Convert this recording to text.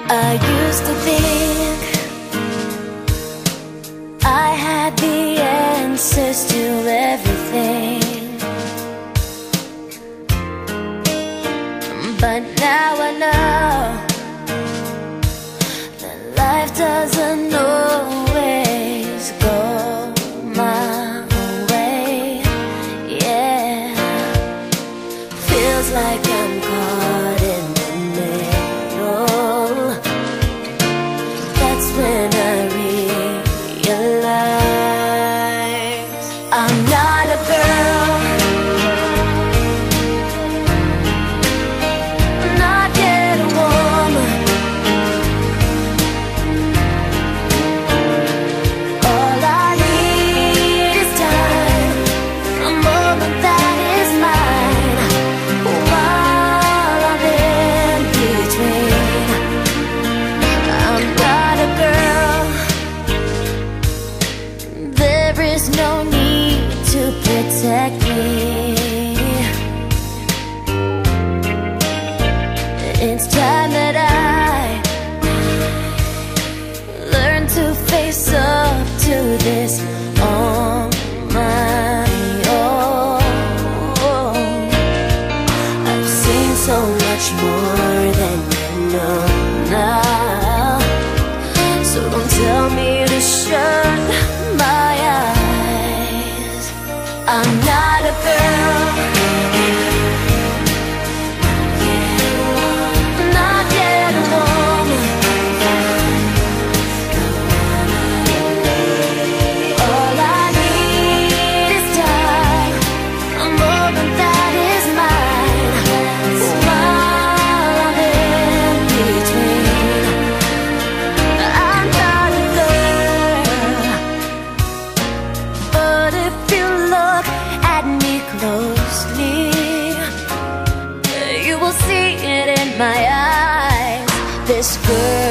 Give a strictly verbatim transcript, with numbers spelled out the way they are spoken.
I used to think I had the answers to everything, but now I know that life doesn't always go my way. Yeah, feels like I'm caught in the middle. That's when I realize I'm not a girl, not yet a woman. All I need is time, a moment that is mine, while I'm in between. I'm not a girl, there is no need to protect me. It's time that I learn to face up to this on my own. I've seen so much more than you know now, so don't tell me to shut my eyes. I'm not a girl, not yet a woman. All I need is time, a moment that is mine, while I'm in between. I'm not a girl, but if you look at me closely, you will see it in my eyes. This girl